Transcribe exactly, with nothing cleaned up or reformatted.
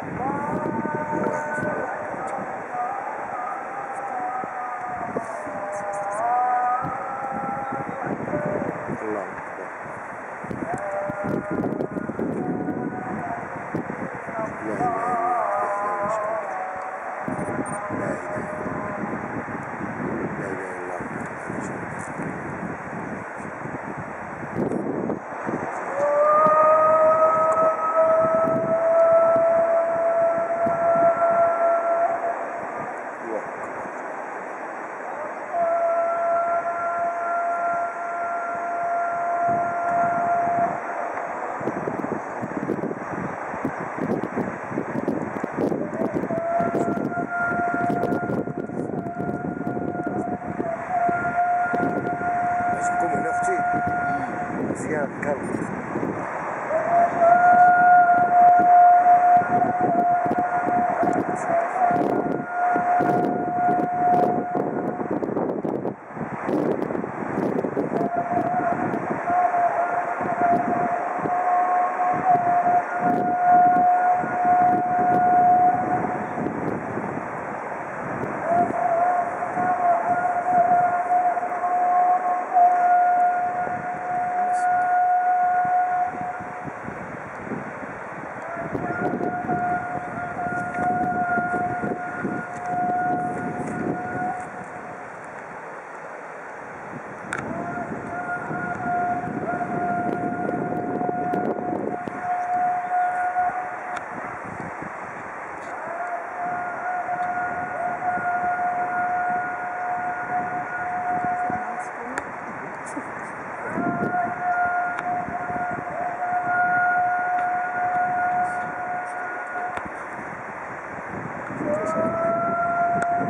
الله أكبر. لا إله إلا الله وحده لا شريك له. لا إله لا إله إلا الله وحده لا شريك له. عجبكم هنا اختي؟ مزيان كامل.